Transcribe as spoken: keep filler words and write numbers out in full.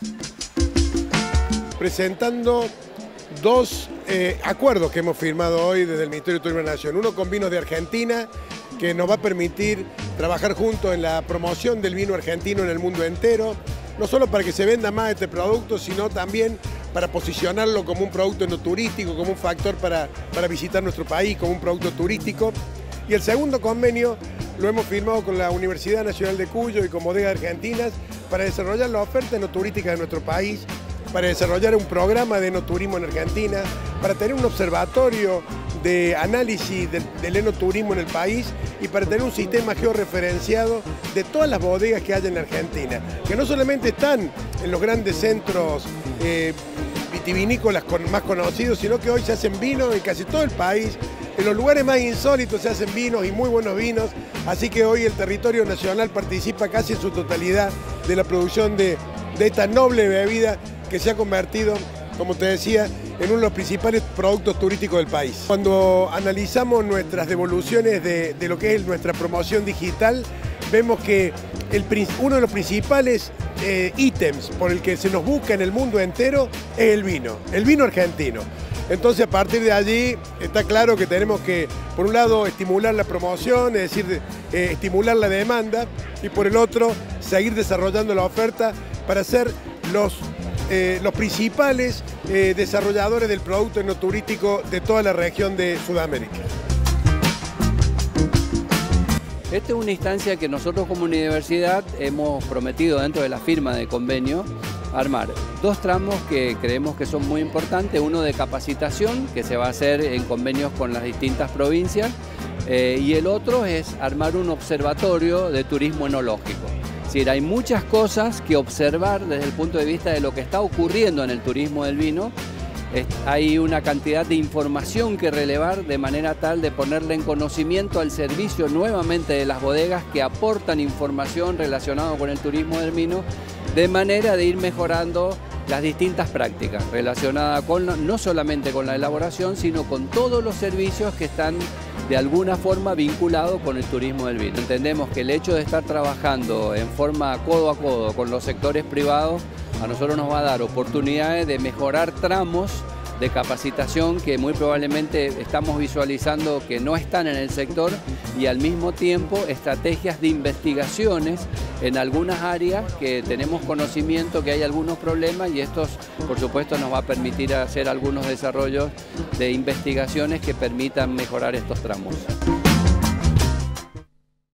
Presentando dos eh, acuerdos que hemos firmado hoy desde el Ministerio de Turismo de la Nación. Uno con Vinos de Argentina, que nos va a permitir trabajar juntos en la promoción del vino argentino en el mundo entero, no solo para que se venda más este producto, sino también para posicionarlo como un producto enoturístico, como un factor para, para visitar nuestro país, como un producto turístico. Y el segundo convenio lo hemos firmado con la Universidad Nacional de Cuyo y con Bodegas Argentinas para desarrollar la oferta enoturística de nuestro país, para desarrollar un programa de enoturismo en Argentina, para tener un observatorio de análisis del, del enoturismo en el país y para tener un sistema georreferenciado de todas las bodegas que hay en la Argentina, que no solamente están en los grandes centros eh, vitivinícolas con, más conocidos, sino que hoy se hacen vinos en casi todo el país. En los lugares más insólitos se hacen vinos y muy buenos vinos, así que hoy el territorio nacional participa casi en su totalidad de la producción de, de esta noble bebida que se ha convertido, como te decía, en uno de los principales productos turísticos del país. Cuando analizamos nuestras devoluciones de, de lo que es nuestra promoción digital, vemos que el, uno de los principales eh, ítems por el que se nos busca en el mundo entero es el vino, el vino argentino. Entonces, a partir de allí está claro que tenemos que, por un lado, estimular la promoción, es decir, eh, estimular la demanda, y por el otro, seguir desarrollando la oferta para ser los, eh, los principales eh, desarrolladores del producto enoturístico de toda la región de Sudamérica. Esta es una instancia que nosotros como universidad hemos prometido dentro de la firma de convenio armar dos tramos que creemos que son muy importantes, uno de capacitación que se va a hacer en convenios con las distintas provincias eh, y el otro es armar un observatorio de turismo enológico. Es decir, hay muchas cosas que observar desde el punto de vista de lo que está ocurriendo en el turismo del vino. Hay una cantidad de información que relevar de manera tal de ponerle en conocimiento al servicio nuevamente de las bodegas que aportan información relacionada con el turismo del vino, de manera de ir mejorando las distintas prácticas relacionadas con, no solamente con la elaboración, sino con todos los servicios que están de alguna forma vinculados con el turismo del vino. Entendemos que el hecho de estar trabajando en forma codo a codo con los sectores privados a nosotros nos va a dar oportunidades de mejorar tramos de capacitación que muy probablemente estamos visualizando que no están en el sector y al mismo tiempo estrategias de investigaciones en algunas áreas que tenemos conocimiento que hay algunos problemas y estos por supuesto nos va a permitir hacer algunos desarrollos de investigaciones que permitan mejorar estos tramos.